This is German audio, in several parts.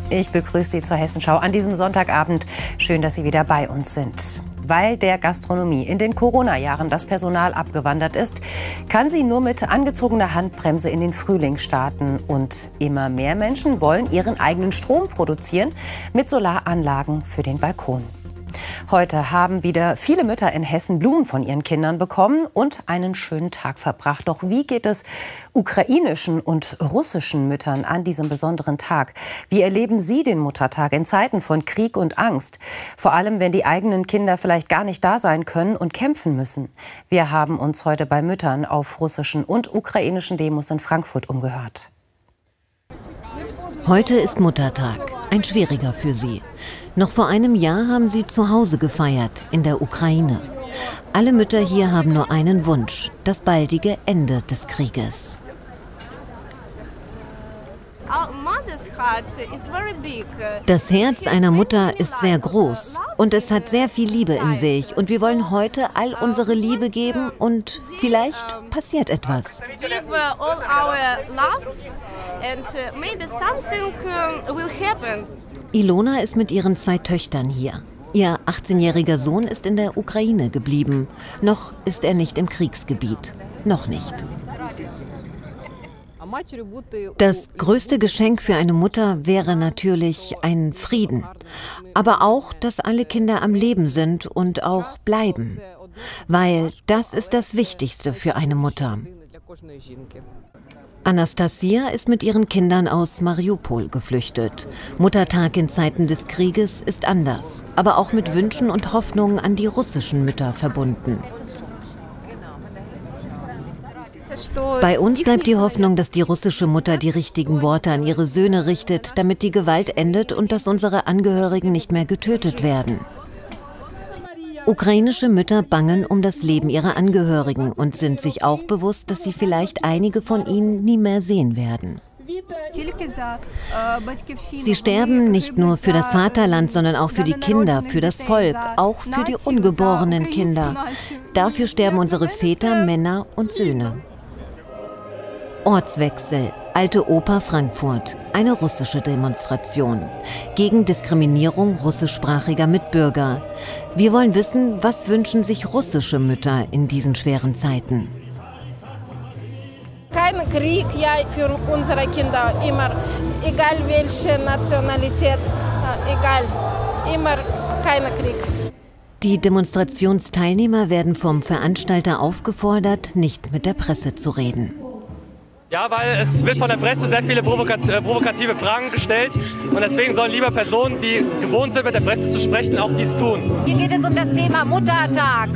Ich begrüße Sie zur Hessenschau an diesem Sonntagabend. Schön, dass Sie wieder bei uns sind. Weil der Gastronomie in den Corona-Jahren das Personal abgewandert ist, kann sie nur mit angezogener Handbremse in den Frühling starten. Und immer mehr Menschen wollen ihren eigenen Strom produzieren mit Solaranlagen für den Balkon. Heute haben wieder viele Mütter in Hessen Blumen von ihren Kindern bekommen und einen schönen Tag verbracht. Doch wie geht es ukrainischen und russischen Müttern an diesem besonderen Tag? Wie erleben Sie den Muttertag in Zeiten von Krieg und Angst? Vor allem, wenn die eigenen Kinder vielleicht gar nicht da sein können und kämpfen müssen. Wir haben uns heute bei Müttern auf russischen und ukrainischen Demos in Frankfurt umgehört. Heute ist Muttertag, ein schwieriger für sie. Noch vor einem Jahr haben sie zu Hause gefeiert, in der Ukraine. Alle Mütter hier haben nur einen Wunsch, das baldige Ende des Krieges. Das Herz einer Mutter ist sehr groß und es hat sehr viel Liebe in sich. Und wir wollen heute all unsere Liebe geben und vielleicht passiert etwas. Ilona ist mit ihren 2 Töchtern hier. Ihr 18-jähriger Sohn ist in der Ukraine geblieben. Noch ist er nicht im Kriegsgebiet. Noch nicht. Das größte Geschenk für eine Mutter wäre natürlich ein Frieden. Aber auch, dass alle Kinder am Leben sind und auch bleiben. Weil das ist das Wichtigste für eine Mutter. Anastasia ist mit ihren Kindern aus Mariupol geflüchtet. Muttertag in Zeiten des Krieges ist anders, aber auch mit Wünschen und Hoffnungen an die russischen Mütter verbunden. Bei uns bleibt die Hoffnung, dass die russische Mutter die richtigen Worte an ihre Söhne richtet, damit die Gewalt endet und dass unsere Angehörigen nicht mehr getötet werden. Ukrainische Mütter bangen um das Leben ihrer Angehörigen und sind sich auch bewusst, dass sie vielleicht einige von ihnen nie mehr sehen werden. Sie sterben nicht nur für das Vaterland, sondern auch für die Kinder, für das Volk, auch für die ungeborenen Kinder. Dafür sterben unsere Väter, Männer und Söhne. Ortswechsel, Alte Oper Frankfurt, eine russische Demonstration. Gegen Diskriminierung russischsprachiger Mitbürger. Wir wollen wissen, was wünschen sich russische Mütter in diesen schweren Zeiten? Kein Krieg, ja, für unsere Kinder, immer, egal welche Nationalität, egal, immer kein Krieg. Die Demonstrationsteilnehmer werden vom Veranstalter aufgefordert, nicht mit der Presse zu reden. Ja, weil es wird von der Presse sehr viele provokative Fragen gestellt und deswegen sollen lieber Personen, die gewohnt sind, mit der Presse zu sprechen, auch dies tun. Hier geht es um das Thema Muttertag.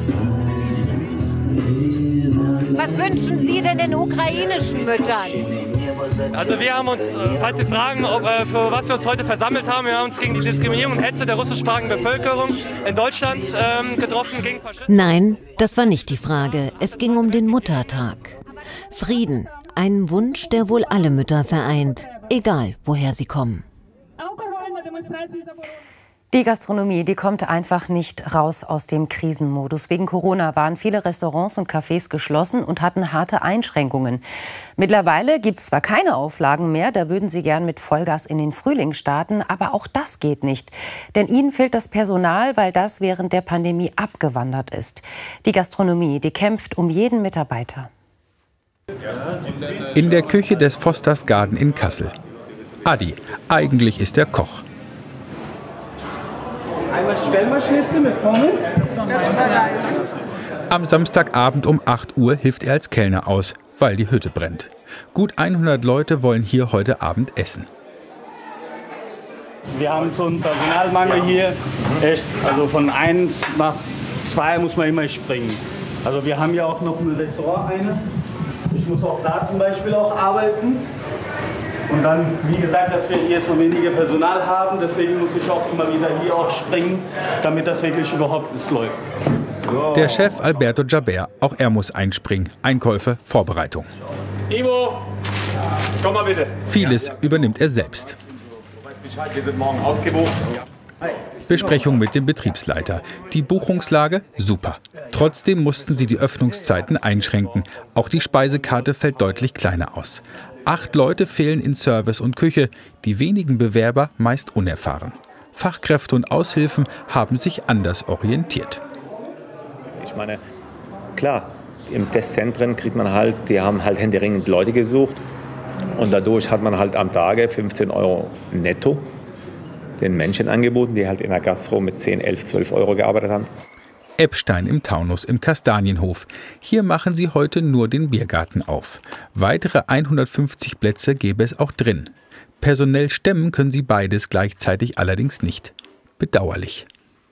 Was wünschen Sie denn den ukrainischen Müttern? Also wir haben uns, falls Sie fragen, für was wir uns heute versammelt haben, wir haben uns gegen die Diskriminierung und Hetze der russischsprachigen Bevölkerung in Deutschland getroffen, gegen Faschismus. Nein, das war nicht die Frage. Es ging um den Muttertag. Frieden. Ein Wunsch, der wohl alle Mütter vereint, egal woher sie kommen. Die Gastronomie, die kommt einfach nicht raus aus dem Krisenmodus. Wegen Corona waren viele Restaurants und Cafés geschlossen und hatten harte Einschränkungen. Mittlerweile gibt es zwar keine Auflagen mehr, da würden sie gern mit Vollgas in den Frühling starten, aber auch das geht nicht. Denn ihnen fehlt das Personal, weil das während der Pandemie abgewandert ist. Die Gastronomie, die kämpft um jeden Mitarbeiter. In der Küche des Fosters Garden in Kassel. Adi, eigentlich ist er Koch. Einmal Schwelmerschnitzel mit Pommes. Am Samstagabend um 8 Uhr hilft er als Kellner aus, weil die Hütte brennt. Gut 100 Leute wollen hier heute Abend essen. Wir haben so einen Personalmangel hier. Echt, also von 1 nach 2 muss man immer springen. Also wir haben ja auch noch ein Restaurant eine. Ich muss auch da zum Beispiel auch arbeiten. Und dann, wie gesagt, dass wir hier so weniger Personal haben, deswegen muss ich auch immer wieder hier auch springen, damit das wirklich überhaupt nicht läuft. So. Der Chef Alberto Jaber, auch er muss einspringen. Einkäufe, Vorbereitung. Ivo, komm mal bitte. Vieles übernimmt er selbst. Wir sind morgen ausgebucht. Besprechung mit dem Betriebsleiter. Die Buchungslage super. Trotzdem mussten sie die Öffnungszeiten einschränken. Auch die Speisekarte fällt deutlich kleiner aus. 8 Leute fehlen in Service und Küche, die wenigen Bewerber meist unerfahren. Fachkräfte und Aushilfen haben sich anders orientiert. Ich meine, klar, im Testzentren die haben halt händeringend Leute gesucht. Und dadurch hat man halt am Tage 15 € netto den Menschen angeboten, die halt in der Gastro mit 10, 11, 12 € gearbeitet haben. Eppstein im Taunus im Kastanienhof. Hier machen sie heute nur den Biergarten auf. Weitere 150 Plätze gäbe es auch drin. Personell stemmen können sie beides gleichzeitig allerdings nicht. Bedauerlich.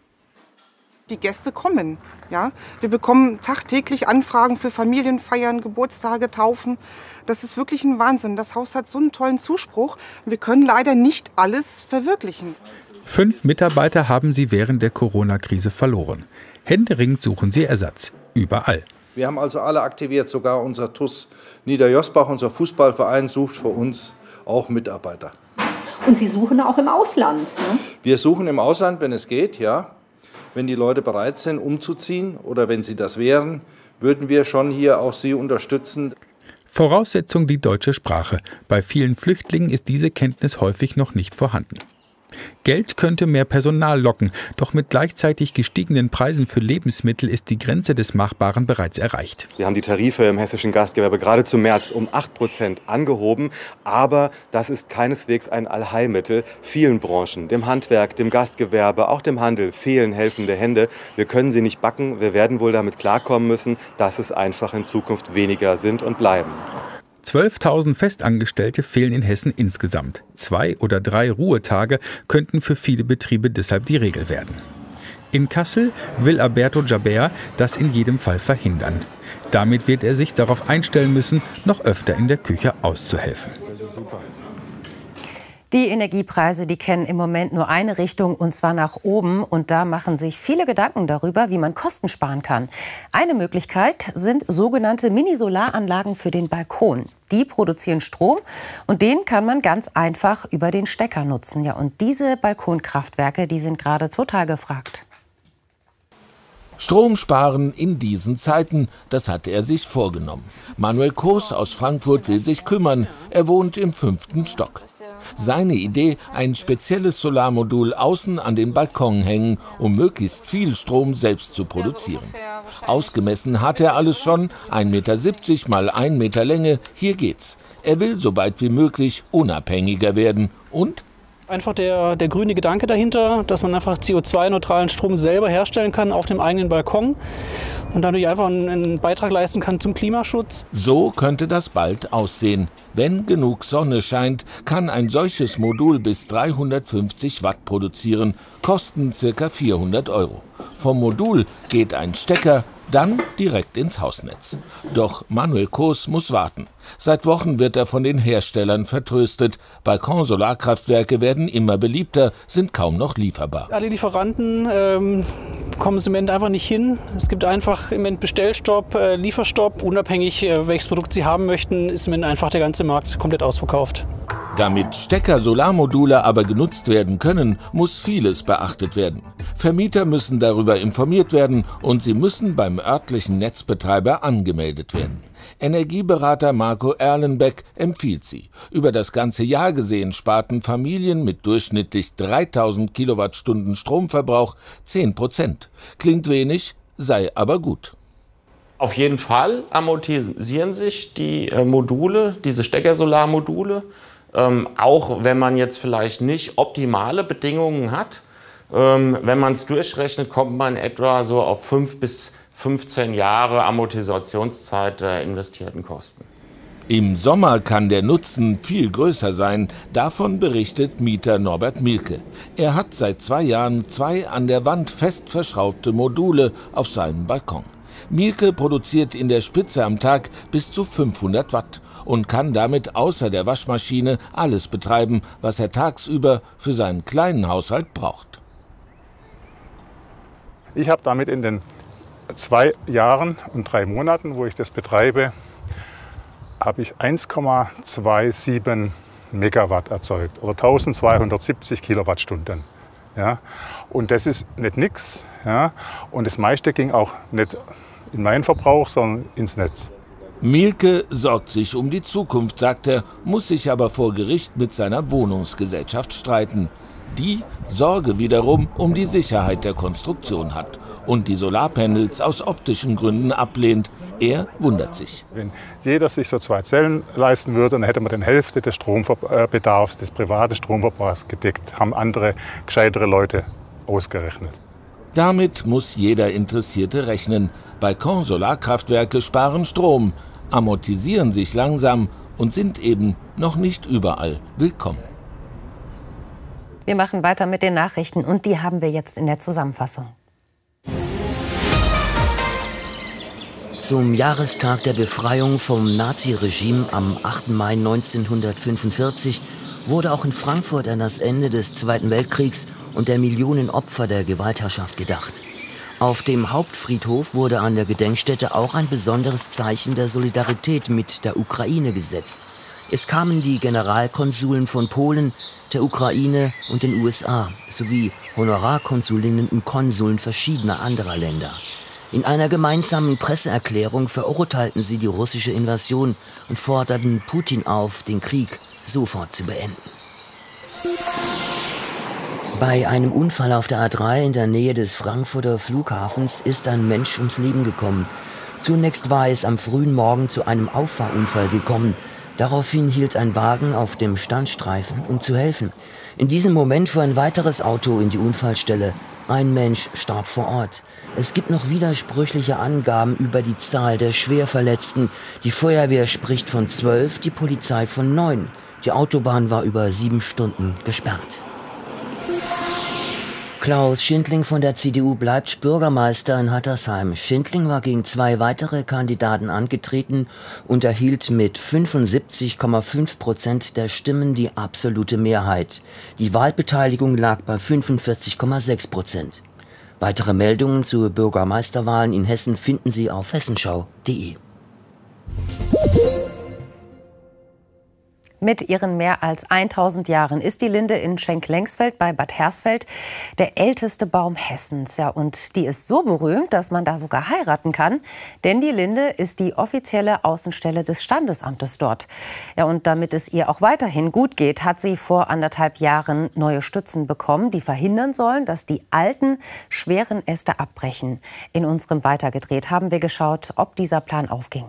Die Gäste kommen. Ja? Wir bekommen tagtäglich Anfragen für Familienfeiern, Geburtstage, Taufen. Das ist wirklich ein Wahnsinn. Das Haus hat so einen tollen Zuspruch. Wir können leider nicht alles verwirklichen. 5 Mitarbeiter haben sie während der Corona-Krise verloren. Händeringend suchen sie Ersatz. Überall. Wir haben also alle aktiviert. Sogar unser TuS Niederjosbach, unser Fußballverein, sucht für uns auch Mitarbeiter. Und Sie suchen auch im Ausland? Ne? Wir suchen im Ausland, wenn es geht, ja. Wenn die Leute bereit sind, umzuziehen oder wenn sie das wären, würden wir schon hier auch sie unterstützen. Voraussetzung die deutsche Sprache. Bei vielen Flüchtlingen ist diese Kenntnis häufig noch nicht vorhanden. Geld könnte mehr Personal locken, doch mit gleichzeitig gestiegenen Preisen für Lebensmittel ist die Grenze des Machbaren bereits erreicht. Wir haben die Tarife im hessischen Gastgewerbe gerade zum März um 8% angehoben, aber das ist keineswegs ein Allheilmittel. Vielen Branchen, dem Handwerk, dem Gastgewerbe, auch dem Handel fehlen helfende Hände. Wir können sie nicht backen, wir werden wohl damit klarkommen müssen, dass es einfach in Zukunft weniger sind und bleiben. 12.000 Festangestellte fehlen in Hessen insgesamt. 2 oder 3 Ruhetage könnten für viele Betriebe deshalb die Regel werden. In Kassel will Alberto Jaber das in jedem Fall verhindern. Damit wird er sich darauf einstellen müssen, noch öfter in der Küche auszuhelfen. Die Energiepreise, die kennen im Moment nur eine Richtung, und zwar nach oben. Und da machen sich viele Gedanken darüber, wie man Kosten sparen kann. Eine Möglichkeit sind sogenannte Mini-Solaranlagen für den Balkon. Die produzieren Strom und den kann man ganz einfach über den Stecker nutzen. Ja, und diese Balkonkraftwerke, die sind gerade total gefragt. Strom sparen in diesen Zeiten, das hat er sich vorgenommen. Manuel Koos aus Frankfurt will sich kümmern. Er wohnt im 5. Stock. Seine Idee, ein spezielles Solarmodul außen an den Balkon hängen, um möglichst viel Strom selbst zu produzieren. Ausgemessen hat er alles schon, 1,70 Meter mal 1 Meter Länge, hier geht's. Er will so bald wie möglich unabhängiger werden und einfach der grüne Gedanke dahinter, dass man einfach CO2-neutralen Strom selber herstellen kann auf dem eigenen Balkon und dadurch einfach einen Beitrag leisten kann zum Klimaschutz. So könnte das bald aussehen. Wenn genug Sonne scheint, kann ein solches Modul bis 350 Watt produzieren, kosten ca. 400 €. Vom Modul geht ein Stecker, dann direkt ins Hausnetz. Doch Manuel Koos muss warten. Seit Wochen wird er von den Herstellern vertröstet. Balkon-Solarkraftwerke werden immer beliebter, sind kaum noch lieferbar. Alle Lieferanten kommen im Moment einfach nicht hin. Es gibt einfach im Moment Bestellstopp, Lieferstopp. Unabhängig, welches Produkt sie haben möchten, ist im Moment einfach der ganze Markt komplett ausverkauft. Damit Stecker-Solarmodule aber genutzt werden können, muss vieles beachtet werden. Vermieter müssen darüber informiert werden und sie müssen beim örtlichen Netzbetreiber angemeldet werden. Energieberater Marco Erlenbeck empfiehlt sie. Über das ganze Jahr gesehen sparten Familien mit durchschnittlich 3.000 Kilowattstunden Stromverbrauch 10%. Klingt wenig, sei aber gut. Auf jeden Fall amortisieren sich die Module, diese Steckersolarmodule, auch wenn man jetzt vielleicht nicht optimale Bedingungen hat. Wenn man es durchrechnet, kommt man etwa so auf 5 bis 15 Jahre Amortisationszeit der investierten Kosten. Im Sommer kann der Nutzen viel größer sein. Davon berichtet Mieter Norbert Mielke. Er hat seit 2 Jahren 2 an der Wand fest verschraubte Module auf seinem Balkon. Mielke produziert in der Spitze am Tag bis zu 500 Watt und kann damit außer der Waschmaschine alles betreiben, was er tagsüber für seinen kleinen Haushalt braucht. Ich habe damit in den 2 Jahren und 3 Monaten, wo ich das betreibe, habe ich 1,27 Megawatt erzeugt oder 1270 Kilowattstunden. Ja? Und das ist nicht nix. Ja? Und das meiste ging auch nicht in meinen Verbrauch, sondern ins Netz. Mielke sorgt sich um die Zukunft, sagt er, muss sich aber vor Gericht mit seiner Wohnungsgesellschaft streiten. Die Sorge wiederum um die Sicherheit der Konstruktion hat und die Solarpanels aus optischen Gründen ablehnt. Er wundert sich. Wenn jeder sich so 2 Zellen leisten würde, dann hätte man die Hälfte des Strombedarfs, des privaten Stromverbrauchs gedeckt, haben andere, gescheitere Leute ausgerechnet. Damit muss jeder Interessierte rechnen. Balkon-Solarkraftwerke sparen Strom, amortisieren sich langsam und sind eben noch nicht überall willkommen. Wir machen weiter mit den Nachrichten und die haben wir jetzt in der Zusammenfassung. Zum Jahrestag der Befreiung vom Naziregime am 8. Mai 1945 wurde auch in Frankfurt an das Ende des Zweiten Weltkriegs und der Millionen Opfer der Gewaltherrschaft gedacht. Auf dem Hauptfriedhof wurde an der Gedenkstätte auch ein besonderes Zeichen der Solidarität mit der Ukraine gesetzt. Es kamen die Generalkonsuln von Polen, der Ukraine und den USA sowie Honorarkonsulinnen und Konsuln verschiedener anderer Länder. In einer gemeinsamen Presseerklärung verurteilten sie die russische Invasion und forderten Putin auf, den Krieg sofort zu beenden. Bei einem Unfall auf der A3 in der Nähe des Frankfurter Flughafens ist ein Mensch ums Leben gekommen. Zunächst war es am frühen Morgen zu einem Auffahrunfall gekommen. Daraufhin hielt ein Wagen auf dem Standstreifen, um zu helfen. In diesem Moment fuhr ein weiteres Auto in die Unfallstelle. Ein Mensch starb vor Ort. Es gibt noch widersprüchliche Angaben über die Zahl der Schwerverletzten. Die Feuerwehr spricht von 12, die Polizei von 9. Die Autobahn war über 7 Stunden gesperrt. Klaus Schindling von der CDU bleibt Bürgermeister in Hattersheim. Schindling war gegen 2 weitere Kandidaten angetreten und erhielt mit 75,5% der Stimmen die absolute Mehrheit. Die Wahlbeteiligung lag bei 45,6%. Weitere Meldungen zu Bürgermeisterwahlen in Hessen finden Sie auf hessenschau.de. Mit ihren mehr als 1000 Jahren ist die Linde in Schenk-Lengsfeld bei Bad Hersfeld der älteste Baum Hessens. Ja, und die ist so berühmt, dass man da sogar heiraten kann. Denn die Linde ist die offizielle Außenstelle des Standesamtes dort. Ja, und damit es ihr auch weiterhin gut geht, hat sie vor 1,5 Jahren neue Stützen bekommen, die verhindern sollen, dass die alten, schweren Äste abbrechen. In unserem Weitergedreht haben wir geschaut, ob dieser Plan aufging.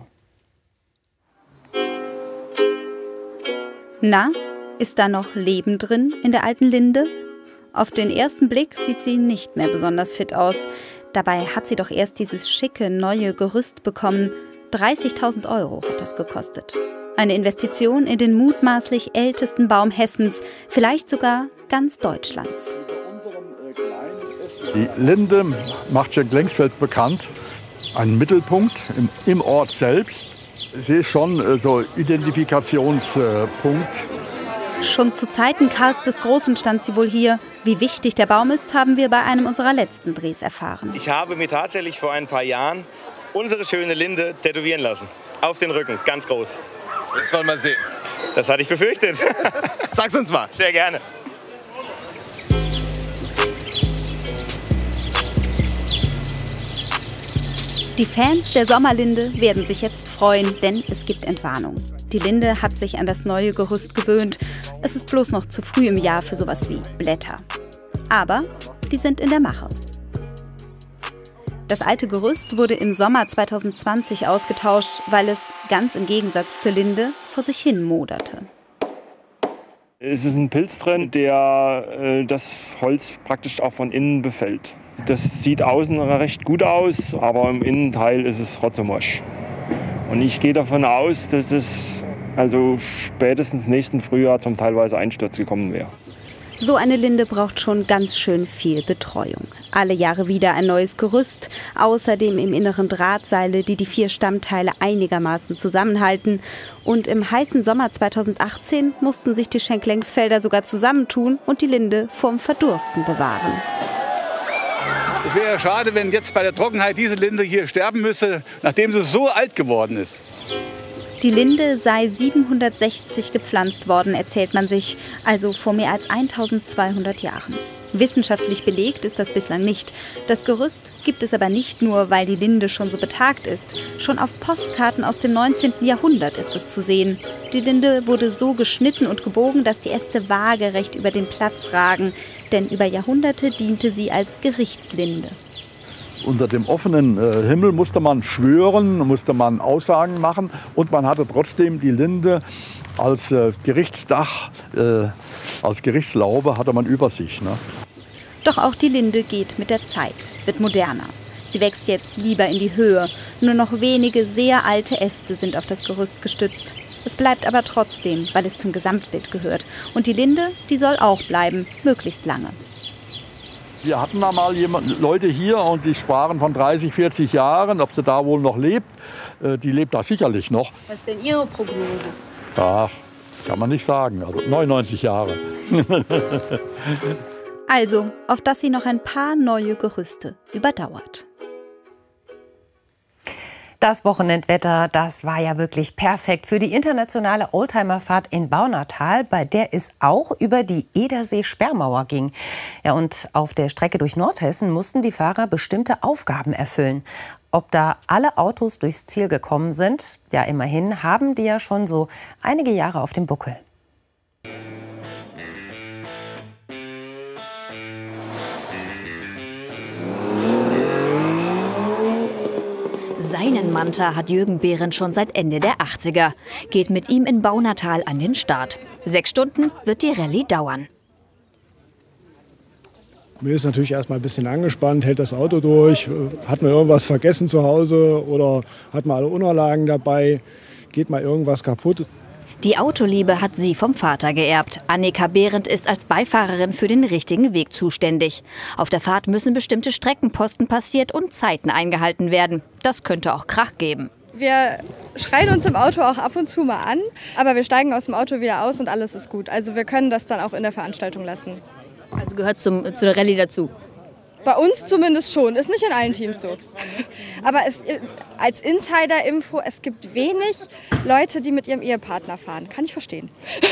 Na, ist da noch Leben drin in der alten Linde? Auf den ersten Blick sieht sie nicht mehr besonders fit aus. Dabei hat sie doch erst dieses schicke neue Gerüst bekommen. 30.000 € hat das gekostet. Eine Investition in den mutmaßlich ältesten Baum Hessens, vielleicht sogar ganz Deutschlands. Die Linde macht Schenk-Lengsfeld bekannt. Ein Mittelpunkt im Ort selbst. Sie ist schon so Identifikationspunkt. Schon zu Zeiten Karls des Großen stand sie wohl hier. Wie wichtig der Baum ist, haben wir bei einem unserer letzten Drehs erfahren. Ich habe mir tatsächlich vor ein paar Jahren unsere schöne Linde tätowieren lassen. Auf den Rücken, ganz groß. Das wollen wir sehen. Das hatte ich befürchtet. Sag's uns mal. Sehr gerne. Die Fans der Sommerlinde werden sich jetzt freuen, denn es gibt Entwarnung. Die Linde hat sich an das neue Gerüst gewöhnt. Es ist bloß noch zu früh im Jahr für sowas wie Blätter. Aber die sind in der Mache. Das alte Gerüst wurde im Sommer 2020 ausgetauscht, weil es, ganz im Gegensatz zur Linde, vor sich hin moderte. Es ist ein Pilz drin, der das Holz praktisch auch von innen befällt. Das sieht außen recht gut aus, aber im Innenteil ist es rotzemosch. Und ich gehe davon aus, dass es also spätestens nächsten Frühjahr zum teilweise Einsturz gekommen wäre. So eine Linde braucht schon ganz schön viel Betreuung. Alle Jahre wieder ein neues Gerüst, außerdem im Inneren Drahtseile, die die 4 Stammteile einigermaßen zusammenhalten. Und im heißen Sommer 2018 mussten sich die Schenk-Lengsfelder sogar zusammentun und die Linde vorm Verdursten bewahren. Es wäre ja schade, wenn jetzt bei der Trockenheit diese Linde hier sterben müsste, nachdem sie so alt geworden ist. Die Linde sei 760 gepflanzt worden, erzählt man sich, also vor mehr als 1200 Jahren. Wissenschaftlich belegt ist das bislang nicht. Das Gerüst gibt es aber nicht nur, weil die Linde schon so betagt ist. Schon auf Postkarten aus dem 19. Jahrhundert ist es zu sehen. Die Linde wurde so geschnitten und gebogen, dass die Äste waagerecht über den Platz ragen. Denn über Jahrhunderte diente sie als Gerichtslinde. Unter dem offenen Himmel musste man schwören, musste man Aussagen machen und man hatte trotzdem die Linde als Gerichtsdach, als Gerichtslaube hatte man über sich. Ne? Doch auch die Linde geht mit der Zeit, wird moderner. Sie wächst jetzt lieber in die Höhe. Nur noch wenige sehr alte Äste sind auf das Gerüst gestützt. Es bleibt aber trotzdem, weil es zum Gesamtbild gehört. Und die Linde, die soll auch bleiben, möglichst lange. Wir hatten da mal Leute hier und die sprachen von 30, 40 Jahren, ob sie da wohl noch lebt. Die lebt da sicherlich noch. Was ist denn Ihre Prognose? Ach, kann man nicht sagen. Also 99 Jahre. Also, auf dass sie noch ein paar neue Gerüste überdauert. Das Wochenendwetter, das war ja wirklich perfekt für die internationale Oldtimerfahrt in Baunatal, bei der es auch über die Edersee-Sperrmauer ging. Ja, und auf der Strecke durch Nordhessen mussten die Fahrer bestimmte Aufgaben erfüllen. Ob da alle Autos durchs Ziel gekommen sind? Ja, immerhin haben die ja schon so einige Jahre auf dem Buckel. Seinen Manta hat Jürgen Behrendt schon seit Ende der 80er. Geht mit ihm in Baunatal an den Start. 6 Stunden wird die Rallye dauern. Mir ist natürlich erstmal ein bisschen angespannt, hält das Auto durch, hat man irgendwas vergessen zu Hause oder hat man alle Unterlagen dabei, geht mal irgendwas kaputt. Die Autoliebe hat sie vom Vater geerbt. Annika Behrendt ist als Beifahrerin für den richtigen Weg zuständig. Auf der Fahrt müssen bestimmte Streckenposten passiert und Zeiten eingehalten werden. Das könnte auch Krach geben. Wir schreien uns im Auto auch ab und zu mal an, aber wir steigen aus dem Auto wieder aus und alles ist gut. Also wir können das dann auch in der Veranstaltung lassen. Also gehört zu der Rallye dazu? Bei uns zumindest schon, ist nicht in allen Teams so. Aber als Insider-Info, es gibt wenig Leute, die mit ihrem Ehepartner fahren. Kann ich verstehen.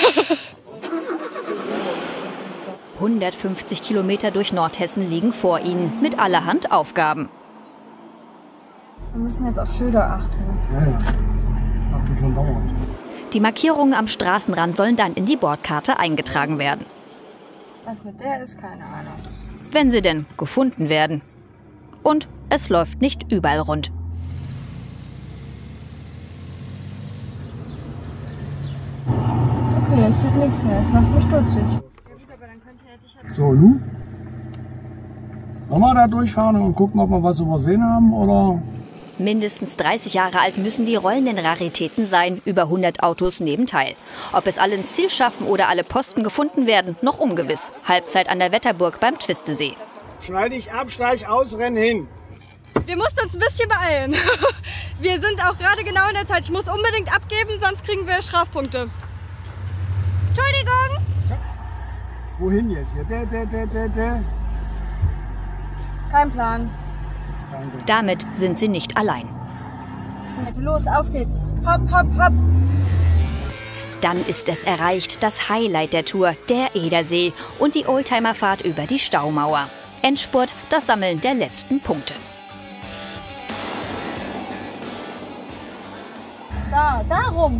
150 Kilometer durch Nordhessen liegen vor ihnen, mit allerhand Aufgaben. Wir müssen jetzt auf Schilder achten. Ja. Achten schon dauernd. Die Markierungen am Straßenrand sollen dann in die Bordkarte eingetragen werden. Was mit der ist, keine Ahnung. Wenn sie denn gefunden werden. Und es läuft nicht überall rund. Okay, hier steht nichts mehr. Das macht mich stutzig. So, nun? Wollen wir da durchfahren und gucken, ob wir was übersehen haben, oder? Mindestens 30 Jahre alt müssen die rollenden Raritäten sein, über 100 Autos nehmen teil. Ob es alle ins Ziel schaffen oder alle Posten gefunden werden, noch ungewiss. Halbzeit an der Wetterburg beim Twistesee. Schneid dich ab, steig aus, renn hin. Wir mussten uns ein bisschen beeilen. Wir sind auch gerade genau in der Zeit. Ich muss unbedingt abgeben, sonst kriegen wir Strafpunkte. Entschuldigung! Wohin jetzt hier? Kein Plan. Damit sind sie nicht allein. Los, auf geht's. Hopp, hopp, hopp. Dann ist es erreicht, das Highlight der Tour, der Edersee und die Oldtimerfahrt über die Staumauer. Endspurt, das Sammeln der letzten Punkte. Darum.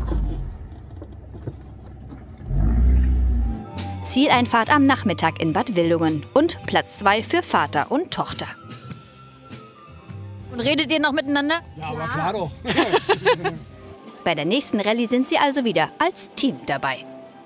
Zieleinfahrt am Nachmittag in Bad Wildungen und Platz 2 für Vater und Tochter. Und redet ihr noch miteinander? Ja, aber klar doch. Bei der nächsten Rallye sind sie also wieder als Team dabei.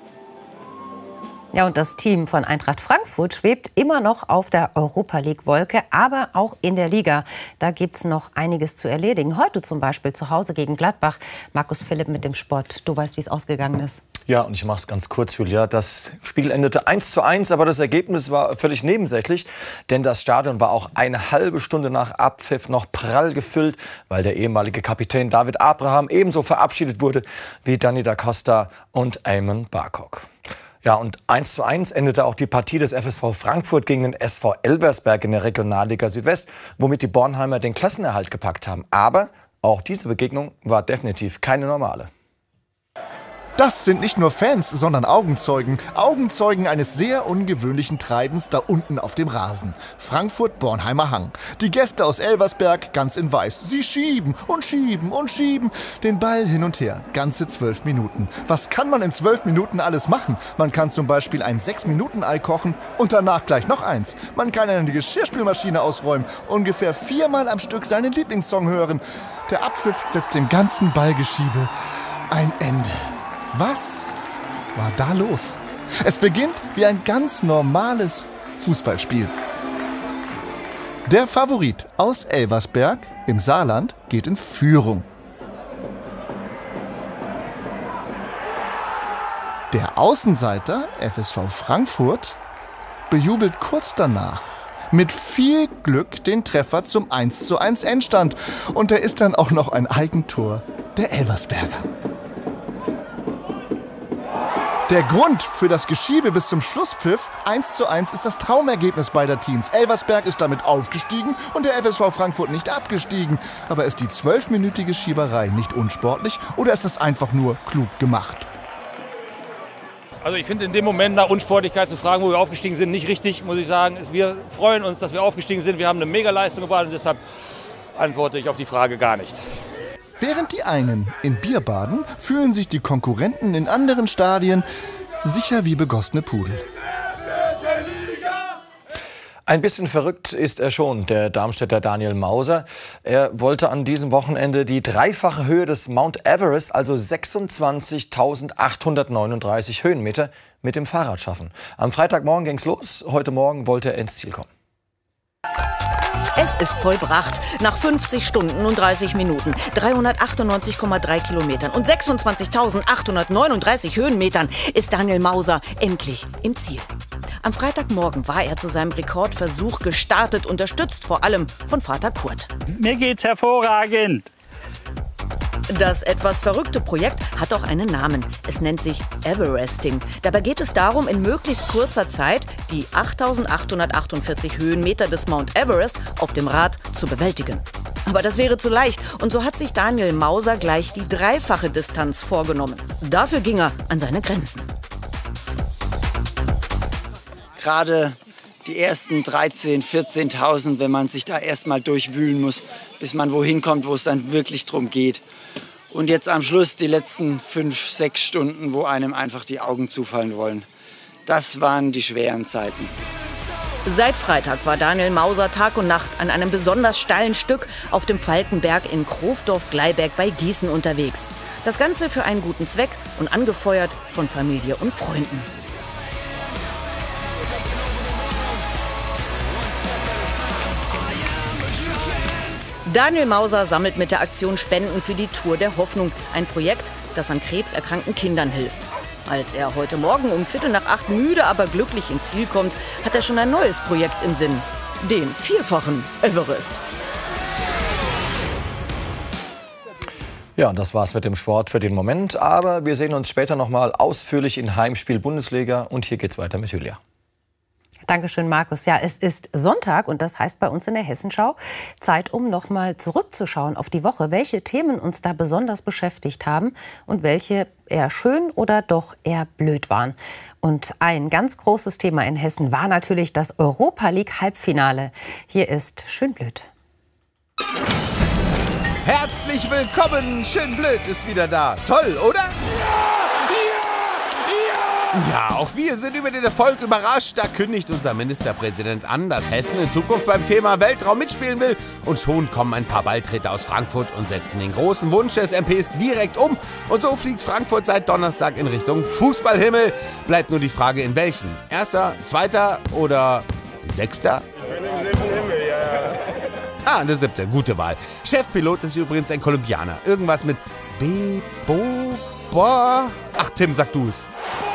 Ja, und das Team von Eintracht Frankfurt schwebt immer noch auf der Europa-League-Wolke, aber auch in der Liga. Da gibt es noch einiges zu erledigen. Heute zum Beispiel zu Hause gegen Gladbach. Markus Philipp mit dem Sport. Du weißt, wie es ausgegangen ist. Ja, und ich mache es ganz kurz, Julia. Das Spiel endete 1:1, aber das Ergebnis war völlig nebensächlich. Denn das Stadion war auch eine halbe Stunde nach Abpfiff noch prall gefüllt, weil der ehemalige Kapitän David Abraham ebenso verabschiedet wurde wie Dani da Costa und Eamon Barkok. Ja, und 1:1 endete auch die Partie des FSV Frankfurt gegen den SV Elversberg in der Regionalliga Südwest, womit die Bornheimer den Klassenerhalt gepackt haben. Aber auch diese Begegnung war definitiv keine normale. Das sind nicht nur Fans, sondern Augenzeugen. Augenzeugen eines sehr ungewöhnlichen Treibens da unten auf dem Rasen. Frankfurt-Bornheimer Hang. Die Gäste aus Elversberg ganz in weiß. Sie schieben und schieben und schieben. Den Ball hin und her. Ganze 12 Minuten. Was kann man in 12 Minuten alles machen? Man kann zum Beispiel ein 6-Minuten-Ei kochen und danach gleich noch eins. Man kann eine Geschirrspülmaschine ausräumen. Ungefähr 4-mal am Stück seinen Lieblingssong hören. Der Abpfiff setzt dem ganzen Ballgeschiebe ein Ende. Was war da los? Es beginnt wie ein ganz normales Fußballspiel. Der Favorit aus Elversberg im Saarland geht in Führung. Der Außenseiter FSV Frankfurt bejubelt kurz danach mit viel Glück den Treffer zum 1:1 Endstand. Und der ist dann auch noch ein Eigentor der Elversberger. Der Grund für das Geschiebe bis zum Schlusspfiff 1:1 ist das Traumergebnis beider Teams. Elversberg ist damit aufgestiegen und der FSV Frankfurt nicht abgestiegen. Aber ist die 12-minütige Schieberei nicht unsportlich oder ist das einfach nur klug gemacht? Also ich finde in dem Moment nach Unsportlichkeit zu fragen, wo wir aufgestiegen sind, nicht richtig, muss ich sagen. Wir freuen uns, dass wir aufgestiegen sind. Wir haben eine Mega-Leistung gebracht und deshalb antworte ich auf die Frage gar nicht. Während die einen in Bier baden, fühlen sich die Konkurrenten in anderen Stadien sicher wie begossene Pudel. Ein bisschen verrückt ist er schon, der Darmstädter Daniel Mauser. Er wollte an diesem Wochenende die dreifache Höhe des Mount Everest, also 26.839 Höhenmeter, mit dem Fahrrad schaffen. Am Freitagmorgen ging's los, heute Morgen wollte er ins Ziel kommen. Es ist vollbracht. Nach 50 Stunden und 30 Minuten, 398,3 Kilometern und 26.839 Höhenmetern ist Daniel Mauser endlich im Ziel. Am Freitagmorgen war er zu seinem Rekordversuch gestartet, unterstützt vor allem von Vater Kurt. Mir geht's hervorragend. Das etwas verrückte Projekt hat auch einen Namen. Es nennt sich Everesting. Dabei geht es darum, in möglichst kurzer Zeit die 8.848 Höhenmeter des Mount Everest auf dem Rad zu bewältigen. Aber das wäre zu leicht und so hat sich Daniel Mauser gleich die dreifache Distanz vorgenommen. Dafür ging er an seine Grenzen. Gerade die ersten 13.000, 14.000, wenn man sich da erstmal durchwühlen muss, bis man wohin kommt, wo es dann wirklich drum geht. Und jetzt am Schluss die letzten 5, 6 Stunden, wo einem einfach die Augen zufallen wollen. Das waren die schweren Zeiten. Seit Freitag war Daniel Mauser Tag und Nacht an einem besonders steilen Stück auf dem Falkenberg in Krofdorf-Gleiberg bei Gießen unterwegs. Das Ganze für einen guten Zweck und angefeuert von Familie und Freunden. Daniel Mauser sammelt mit der Aktion Spenden für die Tour der Hoffnung, ein Projekt, das an krebserkrankten Kindern hilft. Als er heute Morgen um 7:45 müde, aber glücklich ins Ziel kommt, hat er schon ein neues Projekt im Sinn. Den 4-fachen Everest. Ja, das war's mit dem Sport für den Moment. Aber wir sehen uns später noch mal ausführlich in Heimspiel Bundesliga. Und hier geht's weiter mit Julia. Dankeschön, Markus. Ja, es ist Sonntag und das heißt bei uns in der Hessenschau Zeit, um noch mal zurückzuschauen auf die Woche, welche Themen uns da besonders beschäftigt haben und welche eher schön oder doch eher blöd waren. Und ein ganz großes Thema in Hessen war natürlich das Europa-League-Halbfinale. Hier ist Schönblöd. Herzlich willkommen! Schönblöd ist wieder da. Toll, oder? Ja, auch wir sind über den Erfolg überrascht. Da kündigt unser Ministerpräsident an, dass Hessen in Zukunft beim Thema Weltraum mitspielen will. Und schon kommen ein paar Balltreter aus Frankfurt und setzen den großen Wunsch des MPs direkt um. Und so fliegt Frankfurt seit Donnerstag in Richtung Fußballhimmel. Bleibt nur die Frage, in welchen? 1., 2. oder 6.? Ich bin im 7. Himmel, ja. Ah, der 7. Gute Wahl. Chefpilot ist übrigens ein Kolumbianer. Irgendwas mit Bo. Ach, Tim, sag du es.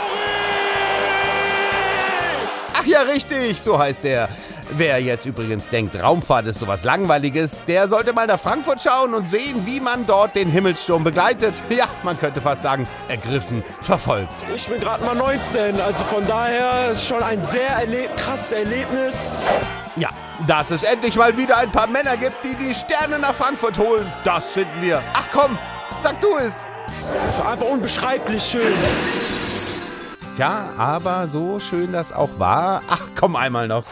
Ach ja, richtig, so heißt er. Wer jetzt übrigens denkt, Raumfahrt ist sowas Langweiliges, der sollte mal nach Frankfurt schauen und sehen, wie man dort den Himmelssturm begleitet. Ja, man könnte fast sagen, ergriffen, verfolgt. Ich bin gerade mal 19, also von daher ist schon ein sehr krasses Erlebnis. Ja, dass es endlich mal wieder ein paar Männer gibt, die die Sterne nach Frankfurt holen, das finden wir. Ach komm, sag du es. Einfach unbeschreiblich schön. Tja, aber so schön das auch war. Ach, komm einmal noch.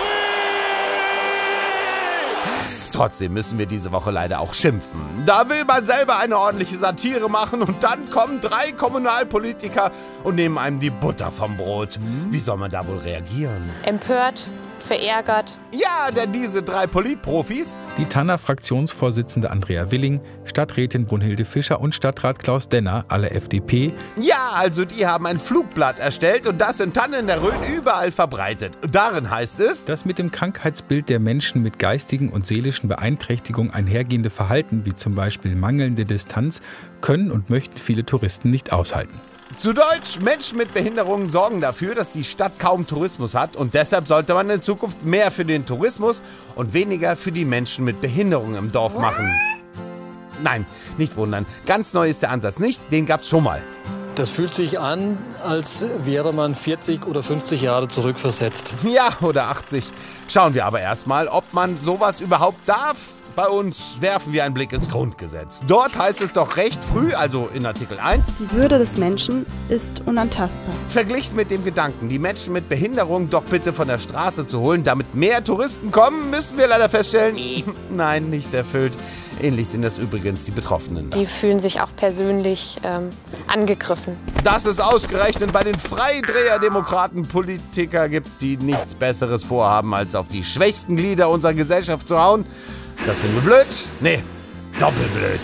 Trotzdem müssen wir diese Woche leider auch schimpfen. Da will man selber eine ordentliche Satire machen und dann kommen 3 Kommunalpolitiker und nehmen einem die Butter vom Brot. Wie soll man da wohl reagieren? Empört, verärgert. Ja, denn diese 3 Politprofis, die Tanner-Fraktionsvorsitzende Andrea Willing, Stadträtin Brunhilde Fischer und Stadtrat Klaus Denner, alle FDP. Ja, also die haben ein Flugblatt erstellt und das in Tannen der Rhön überall verbreitet. Darin heißt es, das mit dem Krankheitsbild der Menschen mit geistigen und seelischen Beeinträchtigungen einhergehende Verhalten, wie zum Beispiel mangelnde Distanz, können und möchten viele Touristen nicht aushalten. Zu Deutsch, Menschen mit Behinderungen sorgen dafür, dass die Stadt kaum Tourismus hat und deshalb sollte man in Zukunft mehr für den Tourismus und weniger für die Menschen mit Behinderungen im Dorf machen. Nein, nicht wundern, ganz neu ist der Ansatz nicht, den gab's schon mal. Das fühlt sich an, als wäre man 40 oder 50 Jahre zurückversetzt. Ja, oder 80. Schauen wir aber erstmal, ob man sowas überhaupt darf. Bei uns werfen wir einen Blick ins Grundgesetz. Dort heißt es doch recht früh, also in Artikel 1, die Würde des Menschen ist unantastbar. Verglichen mit dem Gedanken, die Menschen mit Behinderung doch bitte von der Straße zu holen, damit mehr Touristen kommen, müssen wir leider feststellen, nein, nicht erfüllt. Ähnlich sind das übrigens die Betroffenen. Die fühlen sich auch persönlich angegriffen. Dass es ausgerechnet bei den Freidreher-Demokraten Politiker gibt, die nichts Besseres vorhaben, als auf die schwächsten Glieder unserer Gesellschaft zu hauen, das finden wir blöd? Nee, doppelblöd.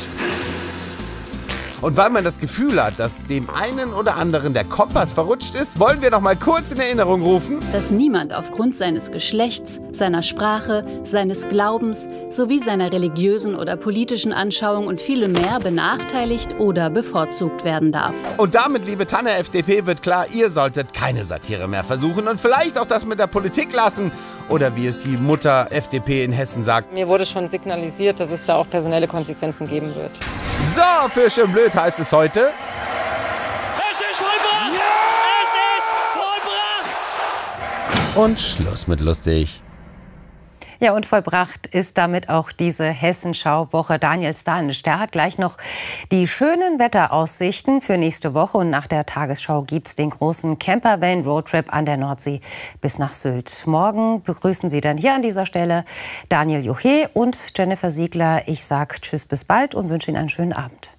Und weil man das Gefühl hat, dass dem einen oder anderen der Kompass verrutscht ist, wollen wir noch mal kurz in Erinnerung rufen, dass niemand aufgrund seines Geschlechts, seiner Sprache, seines Glaubens sowie seiner religiösen oder politischen Anschauung und viele mehr benachteiligt oder bevorzugt werden darf. Und damit, liebe Tanner FDP, wird klar, ihr solltet keine Satire mehr versuchen und vielleicht auch das mit der Politik lassen. Oder wie es die Mutter FDP in Hessen sagt. Mir wurde schon signalisiert, dass es da auch personelle Konsequenzen geben wird. So, für schön blöd heißt es heute. Es ist vollbracht! Ja! Es ist vollbracht! Und Schluss mit lustig. Ja, und vollbracht ist damit auch diese Hessenschau-Woche. Daniel Stanisch, der hat gleich noch die schönen Wetteraussichten für nächste Woche. Und nach der Tagesschau gibt's den großen Campervan-Roadtrip an der Nordsee bis nach Sylt. Morgen begrüßen Sie dann hier an dieser Stelle Daniel Juché und Jennifer Siegler. Ich sag Tschüss, bis bald und wünsche Ihnen einen schönen Abend.